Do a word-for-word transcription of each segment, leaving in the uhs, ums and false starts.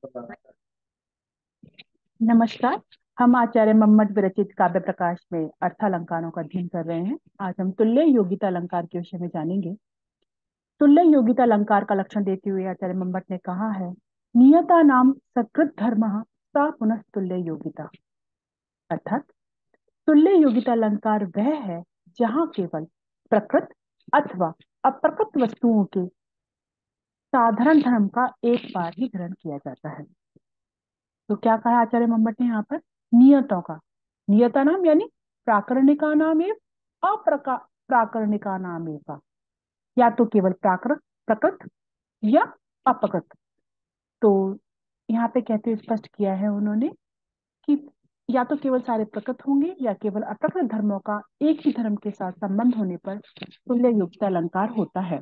नमस्कार। हम आचार्य मम्मट विरचित काव्य प्रकाश में अर्थालंकारों का अध्ययन कर रहे हैं। आज हम तुल्य योगिता अलंकार के विषय में जानेंगे। तुल्य योगिता अलंकार का लक्षण देते हुए आचार्य मम्मट ने कहा है, नियता नाम सकृत धर्म सा पुनः तुल्य योगिता। अर्थात तुल्य योगिता अलंकार वह है जहां केवल प्रकृत अथवा अप्रकृत वस्तुओं के साधारण धर्म का एक बार ही ग्रहण किया जाता है। तो क्या कहा आचार्य मम्मट ने यहाँ पर? नियतों का, नियता नाम यानी प्राकरणिका नाम एवं अप्रका प्राकरणिका नाम एवं, या तो केवल प्राकृत प्रकृत या अपकृत। तो यहाँ पे कहते हुए स्पष्ट किया है उन्होंने कि या तो केवल सारे प्रकृत होंगे या केवल अप्रकृत धर्मों का एक ही धर्म के साथ संबंध होने पर तुल्य युक्त अलंकार होता है।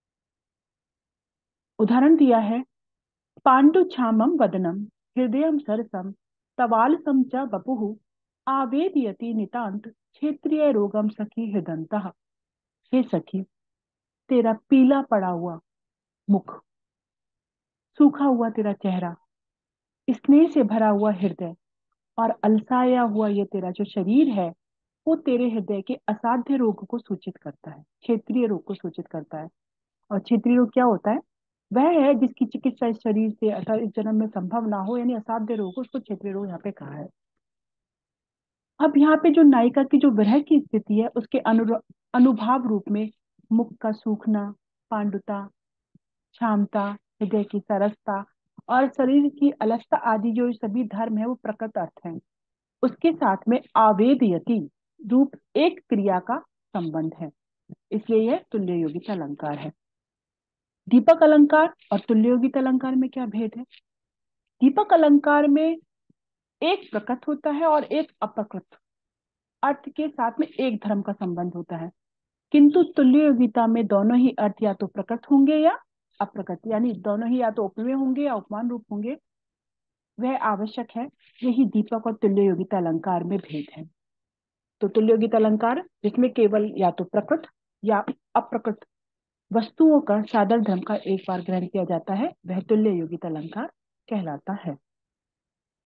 उदाहरण दिया है, पांडु छामम वदनम हृदयम सरसम तवालसम च बपुः आवेदयति नितांत क्षेत्रीय रोगम सखी हृदंतः। हे सखी, तेरा पीला पड़ा हुआ मुख, सूखा हुआ तेरा चेहरा, स्नेह से भरा हुआ हृदय और अलसाया हुआ ये तेरा जो शरीर है, वो तेरे हृदय के असाध्य रोग को सूचित करता है, क्षेत्रीय रोग को सूचित करता है। और क्षेत्रीय रोग क्या होता है? वह है जिसकी चिकित्सा इस शरीर से अर्थात इस जन्म में संभव ना हो, यानी असाध्य रोग, उसको क्षेत्रीय रोग यहाँ पे कहा है। अब यहाँ पे जो नायिका की जो विरह की स्थिति है, उसके अनु अनुभाव रूप में मुख का सूखना, पांडुता, क्षामता, हृदय की सरसता और शरीर की अलसता आदि जो सभी धर्म है वो प्रकृत अर्थ है। उसके साथ में आवेदयति रूप एक क्रिया का संबंध है, इसलिए यह तुल्य योगित अलंकार है। दीपक अलंकार और तुल्य योगित अलंकार में क्या भेद है? दीपक अलंकार में एक प्रकृत होता है और एक अप्रकृत अर्थ के साथ में एक धर्म का संबंध होता है, किंतु तुल्य योगिता में दोनों ही अर्थ या तो प्रकृत होंगे या अप्रकृत, यानी दोनों ही या तो उपमेय होंगे या उपमान रूप होंगे। वह आवश्यक है, यही दीपक और तुल्य योगिता अलंकार में भेद है। तो तुल्य योगिता अलंकार जिसमें केवल या तो प्रकृत या अप्रकृत वस्तुओं का सादर धर्म का एक बार ग्रहण किया जाता है, वह तुल्य योगिता अलंकार कहलाता है।